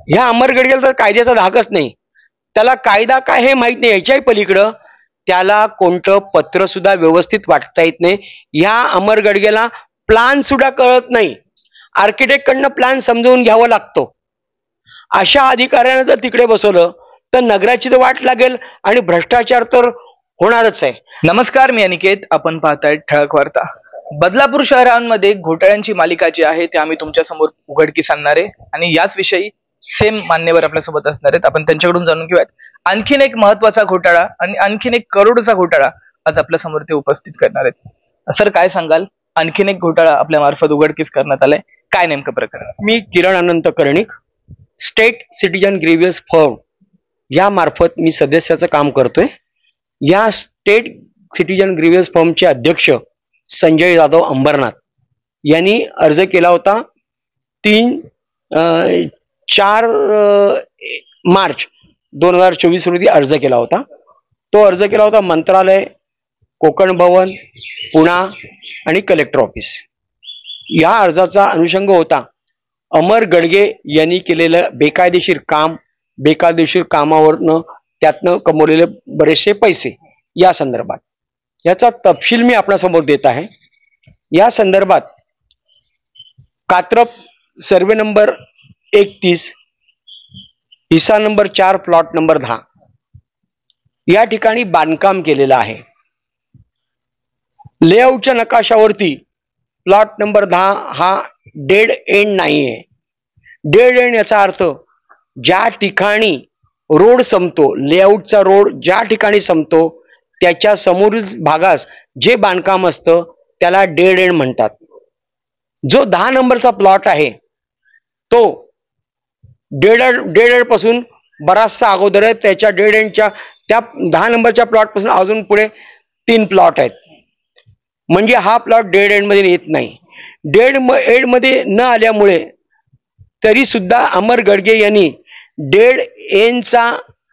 ह्या अमरगडगेला तर कायद्याचा धाकच नाही. त्याला कायदा काय हे माहित नाही. याच्याही पलीकडं त्याला कोणतं पत्र सुद्धा व्यवस्थित वाटता येत नाही. ह्या अमरगडगेला प्लान सुद्धा कळत नाही. आर्किटेक्ट कडनं प्लॅन समजवून घ्यावा लागतो. अशा अधिकाऱ्यानं जर तिकडे बसवलं तर नगराची तर वाट लागेल आणि भ्रष्टाचार तर होणारच आहे. नमस्कार, मी अनिकेत. आपण पाहताय ठळक वार्ता. बदलापूर शहरांमध्ये घोटाळ्यांची मालिका जी आहे ते आम्ही तुमच्या समोर उघडकीस आणणार आहे आणि याच विषयी सेम मान्यवर आपल्यासोबत असणार आहेत. आपण त्यांच्याकडून जाणून घेऊयात आणखीन एक महत्वाचा घोटाळा आणि आणखीन एक करोडचा घोटाळा आज आपल्या समोर ते उपस्थित करणार आहेत. सर, काय सांगाल? आणखीन एक घोटाळा आपल्या मार्फत उघडकीस करण्यात आलाय, काय नेमकं प्रकरण? मी Kiran Anant Karnik, state citizen grievous firm या मार्फत मी सदस्याचं काम करतोय. या स्टेट सिटीजन ग्रीव्हियस फर्मचे अध्यक्ष संजय जाधव अंबरनाथ यांनी अर्ज केला होता 4 मार्च 2024 रोजी अर्ज केला होता. तो अर्ज केला होता मंत्रालय, कोकण भवन, पुणा आणि कलेक्टर ऑफिस. या अर्जाचा अनुषंग होता अमर गडगे यांनी केलेलं बेकायदेशीर काम, बेकायदेशीर कामावरनं त्यातनं कमवलेले बरेचसे पैसे या संदर्भात. याचा तपशील मी आपल्यासमोर देत आहे. या संदर्भात कात्रप सर्वे नंबर 31, हिस्सा नंबर 4, प्लॉट नंबर 10 या ठिकाणी बांधकाम केलेलं आहे. लेआउटच्या नकाशावरती प्लॉट नंबर 10 हा डेड एंड नाही आहे. डेड एंड याचा अर्थ ज्या ठिकाणी रोड संपतो, लेआउटचा रोड ज्या ठिकाणी संपतो त्याच्या समोरील भागास जे बांधकाम असतं त्याला डेड एंड म्हणतात. जो 10 नंबरचा प्लॉट आहे तो डेड एंड पासून बराचसा अगोदर आहे. त्याच्या डेड एंडच्या त्या 10 नंबरच्या प्लॉट पासून अजून पुढे 3 प्लॉट आहेत. म्हणजे हा प्लॉट डेड एंड मध्ये येत नाही. डेड एंड मध्ये न आल्यामुळे तरी सुद्धा अमर गडगे यांनी डेड एंडचा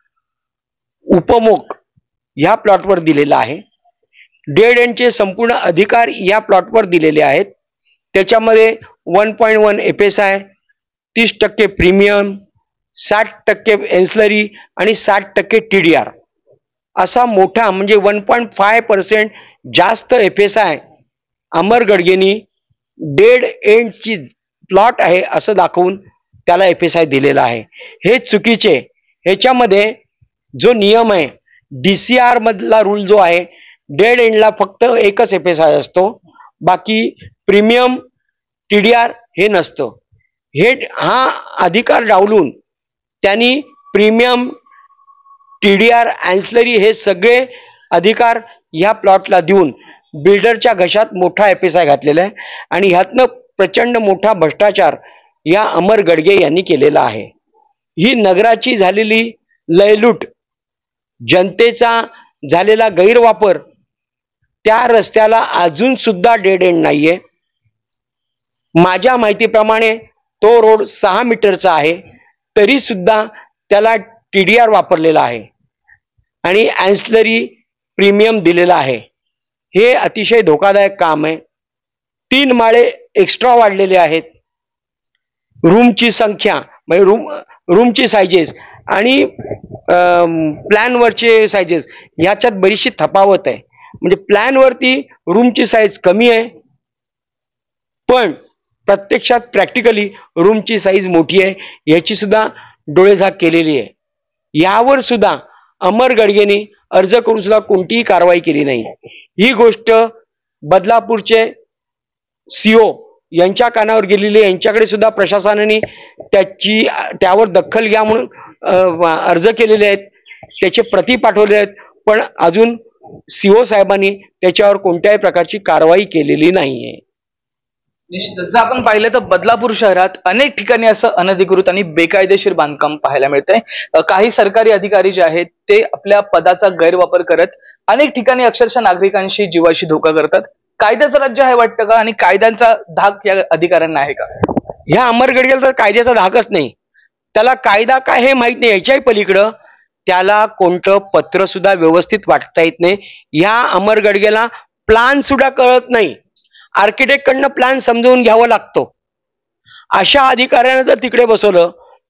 उपमोग या प्लॉटवर दिलेला आहे. डेड एंडचे संपूर्ण अधिकार या प्लॉटवर दिलेले आहेत. त्याच्यामध्ये 1.1 FSI, 30% प्रीमियम, 60% एन्सलरी आणि 60% TDR असा मोठा म्हणजे 1.5% जास्त FSI अमर गडगेनी डेड एंडची प्लॉट आहे असं दाखवून त्याला FSI दिलेला आहे. हे चुकीचे. ह्याच्यामध्ये जो नियम आहे DCR मधला रूल जो आहे, डेड एंडला फक्त एकच FSI असतो, बाकी प्रीमियम TDR हे नसतं. हा अधिकार डावलून त्यांनी प्रीमियम, TDR, एन्सलरी हे सगळे अधिकार या प्लॉटला देऊन बिल्डरच्या घशात मोठा FSI घातलेला आहे आणि ह्यातनं प्रचंड मोठा भ्रष्टाचार या अमर गडगे यांनी केलेला आहे. ही नगराची झालेली लयलूट, जनतेचा झालेला गैरवापर, त्या रस्त्याला अजून सुद्धा डेड एंड नाहीये. माझ्या माहितीप्रमाणे तो रोड 6 मीटरचा आहे तरी सुद्धा त्याला TDR वापरलेला आहे आणि एन्सलरी प्रीमियम दिलेला आहे. हे अतिशय धोकादायक काम आहे. 3 माळे एक्स्ट्रा वाढलेले आहेत. रूमची संख्या म्हणजे रूमची सायझेस आणि प्लॅनवरचे सायझेस याच्यात बरीचशी तफावत आहे. म्हणजे प्लॅनवरती रूमची साईज कमी आहे पण प्रत्यक्षात प्रॅक्टिकली रूमची साईज मोठी आहे. याची सुद्धा डोळेझाक केलेली आहे. यावर सुद्धा अमर गडगेनी अर्ज करून सुद्धा कोणतीही कारवाई केली नाही. ही गोष्ट बदलापूरचे CO यांच्या कानावर गेलेली, यांच्याकडे सुद्धा प्रशासनाने त्यावर दखल घ्या म्हणून अर्ज केलेले आहेत, त्याचे प्रती पाठवले आहेत, पण अजून CO साहेबांनी त्याच्यावर कोणत्याही प्रकारची कारवाई केलेली नाहीये. निश्चितच जर आपण पाहिलं तर बदलापूर शहरात अनेक ठिकाणी असं अनधिकृत आणि बेकायदेशीर बांधकाम पाहायला मिळतंय. काही सरकारी अधिकारी जे आहेत ते आपल्या पदाचा गैरवापर करत अनेक ठिकाणी अक्षरशः नागरिकांशी जीवाशी धोका करतात. कायद्याचं राज्य आहे वाटतं का आणि कायद्यांचा धाक या अधिकाऱ्यांना आहे का? ह्या अमर गडगेला तर कायद्याचा धाकच नाही. त्याला कायदा काय हे माहित नाही. याच्याही पलीकडं त्याला कोणतं पत्र सुद्धा व्यवस्थित वाटता येत नाही. ह्या अमर गडगेला प्लान सुद्धा कळत नाही. आर्किटेक्ट कडनं प्लॅन समजवून घ्यावा लागतो. अशा अधिकाऱ्यानं जर तिकडे बसवलं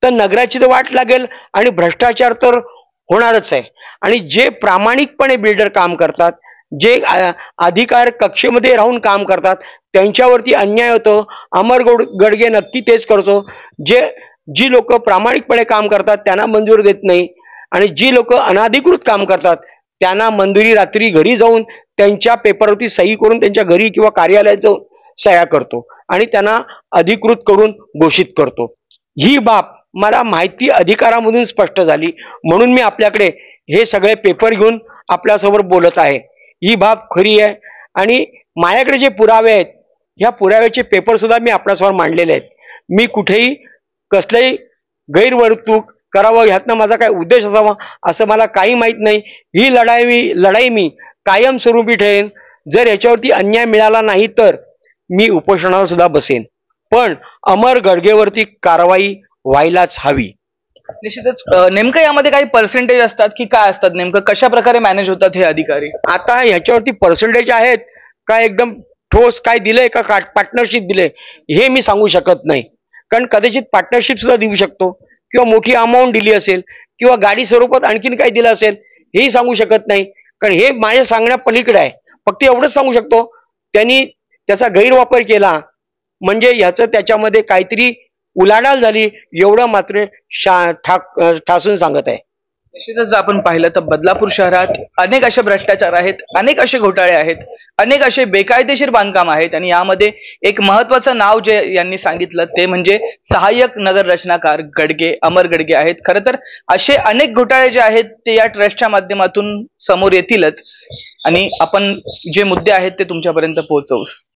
तर नगराची तर वाट लागेल आणि भ्रष्टाचार तर होणारच आहे. आणि जे प्रामाणिकपणे बिल्डर काम करतात, जे अधिकार कक्षेमध्ये राहून काम करतात, त्यांच्यावरती अन्याय होतो. अमर गडगे नक्की तेच करतो. जी लोक प्रामाणिकपणे काम करतात त्यांना मंजूर देत नाही, आणि जी लोक अनाधिकृत काम करतात त्यांना मंजुरी रात्री घरी जाऊन त्यांच्या पेपरवरती सही करून त्यांच्या घरी किंवा कार्यालयात जाऊन सह्या करतो आणि त्यांना अधिकृत करून घोषित करतो. ही बाब मला माहिती अधिकारामधून स्पष्ट झाली, म्हणून मी आपल्याकडे हे सगळे पेपर घेऊन आपल्यासमोर बोलत आहे. ही बाब खरी आहे आणि माझ्याकडे जे पुरावे आहेत, ह्या पुराव्याचे पेपर सुद्धा मी आपल्यासमोर मांडलेले आहेत. मी कुठेही कसलंही गैरवर्तणूक करावं ह्यातनं माझा काय उद्देश असावा असं मला काही माहीत नाही. ही लढाई मी कायमस्वरूपी ठेवेन. जर याच्यावरती अन्याय मिळाला नाही तर मी उपोषणाला सुद्धा बसेन, पण अमर गडगेवरती कारवाई व्हायलाच हवी. निश्चितच. नेमकं यामध्ये काही पर्सेंटेज असतात की काय असतात, नेमकं कशा प्रकारे मॅनेज होतात हे अधिकारी? आता ह्याच्यावरती पर्सेंटेज आहेत का, एकदम ठोस काय दिलंय का पार्टनरशिप दिले हे मी सांगू शकत नाही. कारण कदाचित पार्टनरशिप सुद्धा देऊ शकतो किंवा मोठी अमाऊंट दिली असेल किंवा गाडी स्वरूपात आणखीन काही दिलं असेल हेही सांगू शकत नाही. कारण हे माझ्या सांगण्या पलीकडे आहे. फक्त एवढंच सांगू शकतो, त्यांनी त्याचा गैरवापर केला म्हणजे ह्याचं त्याच्यामध्ये काहीतरी उलाढाल झाली एवढं मात्र ठासून सांगत आहे. निश्चितच आपण पाहिलं तर बदलापूर शहरात अनेक असे भ्रष्टाचार आहेत, अनेक असे घोटाळे आहेत, अनेक असे बेकायदेशीर बांधकाम आहेत आणि यामध्ये एक महत्वाचं नाव जे यांनी सांगितलं ते म्हणजे सहाय्यक नगर रचनाकार गडगे, अमर गडगे आहेत. खरं तर असे अनेक घोटाळे जे आहेत ते या ट्रस्टच्या माध्यमातून समोर येतीलच आणि आपण जे मुद्दे आहेत ते तुमच्यापर्यंत पोहोचवू.